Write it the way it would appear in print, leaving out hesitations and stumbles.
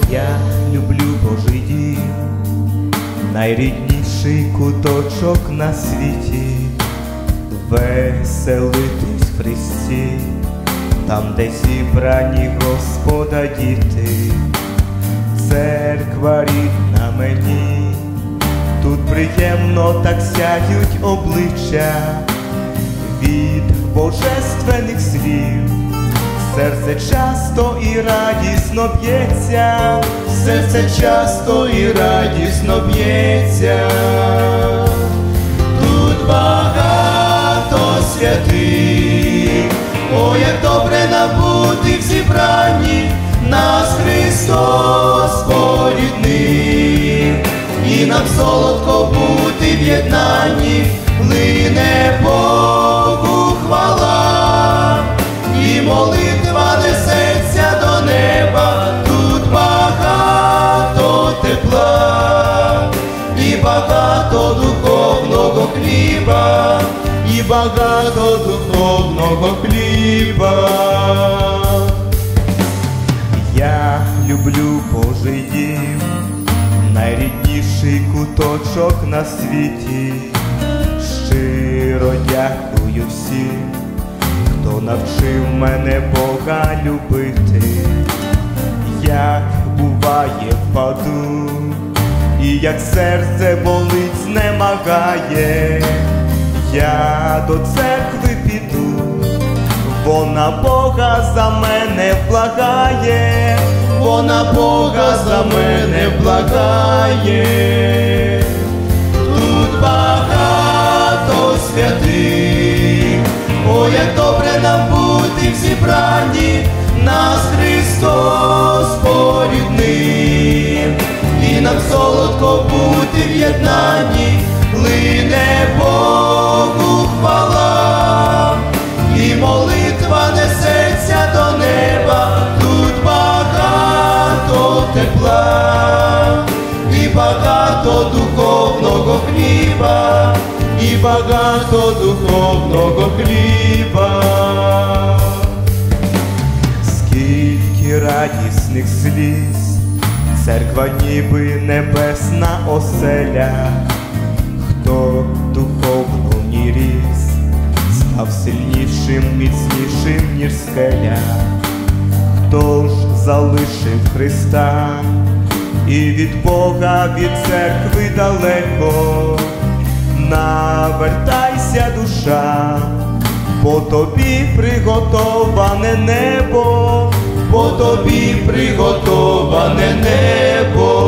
Я люблю Божий дім, найрідніший куточок на світі, веселитись в Христі, там, де зібрані Господа діти. Церква рідна мені, тут приємно так сяють обличчя від божественних слів. Серце часто і радісно б'ється, серце часто і радісно б'ється. Тут багато святих, о, як добре нам бути в зібранні, нас Христос поріднив, і нам солодко бути в єднанні, лине Богу хвала, і молитва несеться до неба. Тут багато тепла, і багато духовного хліба, і багато духовного хліба. Я люблю Божий дім, найрідніший куточок на світі. Щиро дякую всім, хто навчив мене Бога любити. Як буває, впаду, і як серце болить, знемагає, я до церкви піду, вона Бога за мене благає, вона Бога за мене благає. Тут багато святих, о, як добре нам бути в зібранні, нас Христос поріднив, і нам солодко бути в єднанні, лине Богу хвала, і молитва несеться до неба. Тут багато тепла, і багато духовного хліба, і багато духовного хліба. Скільки радісних сліз, церква ніби небесна оселя. Хто духовно в ній ріс, став сильнішим, міцнішим, ніж скеля. Хто ж залишив Христа і від Бога, від церкви далеко, навертайся, душа, бо тобі приготоване небо, бо тобі приготоване небо.